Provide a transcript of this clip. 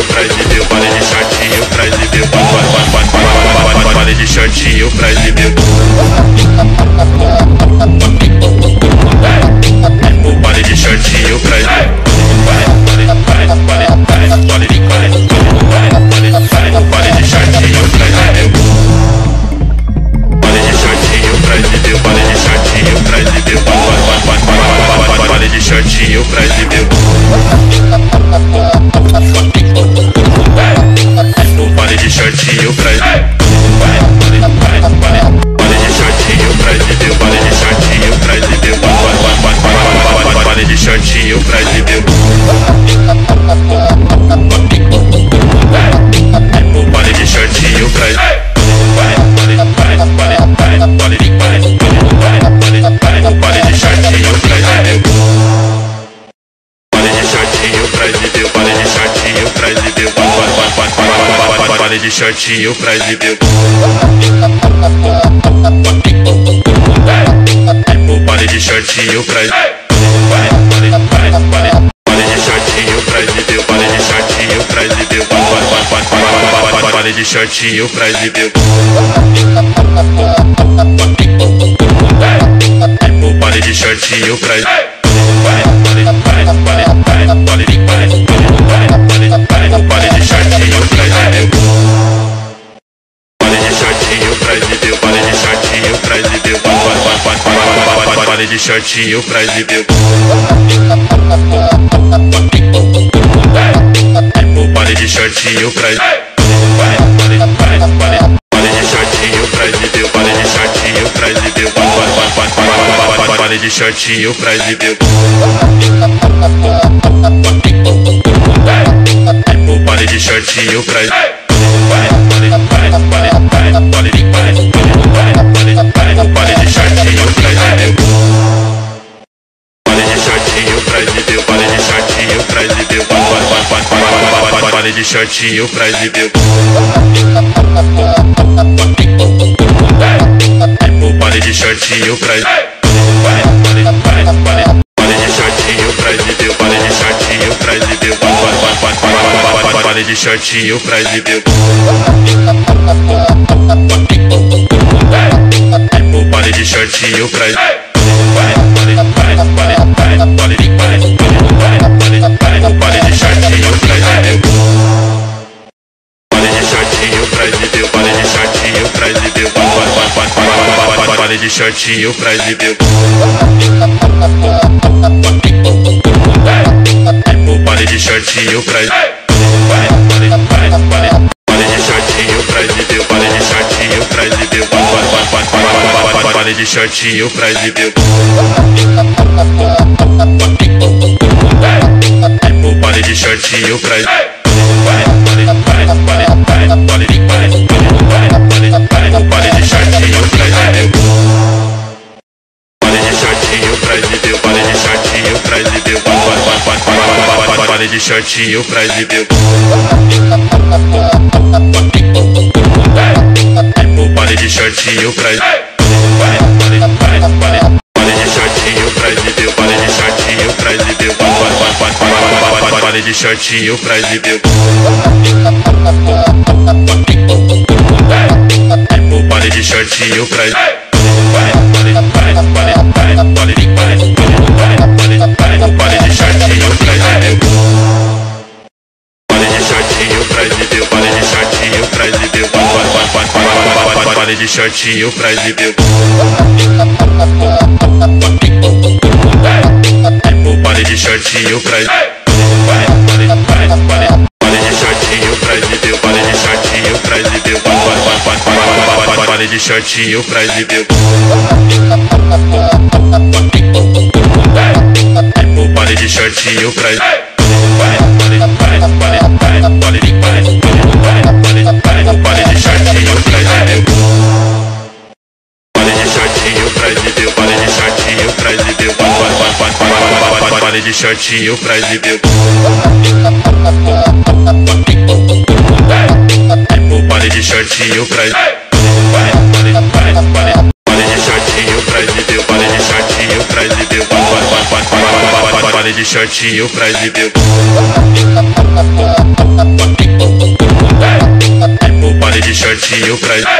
pra exibir, vale de shortinho pra exibir, vale de shortinho pra exibir. Vale de shortinho pra exibir. Vale de shortinho pra exibir. Vale de shortinho pra exibir, vale de shortinho pra exibir, vale de shortinho pra exibir. Vale de shortinho pra exibir. Vale de shortinho pra exibir, vale de shortinho pra exibir, vale de shortinho pra exibir. Vale de shortinho pra exibir. Vale de shortinho pra exibir. Vale de shortinho pra exibir, vale de shortinho pra exibir, vale de shortinho pra exibir. Vale de shortinho pra exibir. Vale de shortinho pra exibir, vale de shortinho pra exibir, vale de shortinho pra exibir. Vale de shortinho pra exibir. Vale de shortinho pra exibir. Vale de shortinho pra exibir, vale de shortinho pra exibir, vale de shortinho pra exibir. Vale de shortinho pra exibir. Vale de shortinho pra exibir, vale de shortinho pra exibir, vale de shortinho pra exibir. Vale de shortinho pra exibir. Vale de shortinho pra exibir. Vale de shortinho pra exibir, vale de shortinho pra exibir, vale de shortinho pra exibir. Vale de shortinho pra exibir. Vale de shortinho pra exibir, vale de shortinho pra exibir, vale de shortinho pra exibir. Vale de shortinho pra exibir. Vale de shortinho pra exibir. Vale de shortinho pra exibir, vale de shortinho pra exibir, vale de shortinho pra exibir. Vale de shortinho pra exibir. Vale de shortinho pra exibir, vale de shortinho pra exibir, vale de shortinho pra exibir. Vale de shortinho pra exibir. Vale de shortinho pra exibir. Vale de shortinho pra exibir, vale de shortinho pra exibir, vale de shortinho pra exibir. Vale de shortinho pra exibir. Vale de shortinho pra exibir, vale de shortinho pra exibir, vale de shortinho pra exibir. Vale de shortinho pra exibir. Vale de shortinho pra exibir. Vale de shortinho pra exibir, vale de shortinho pra exibir, vale de shortinho pra exibir. Vale de shortinho pra exibir. Vale de shortinho pra exibir, vale de shortinho pra exibir, vale de shortinho pra exibir. Vale de shortinho pra exibir. Vale de shortinho pra exibir. Vale de shortinho pra exibir, vale de shortinho pra exibir, vale de shortinho pra exibir. Vale de shortinho pra exibir. Vale de shortinho pra exibir, vale de shortinho pra exibir, vale de shortinho pra exibir. shortinho pra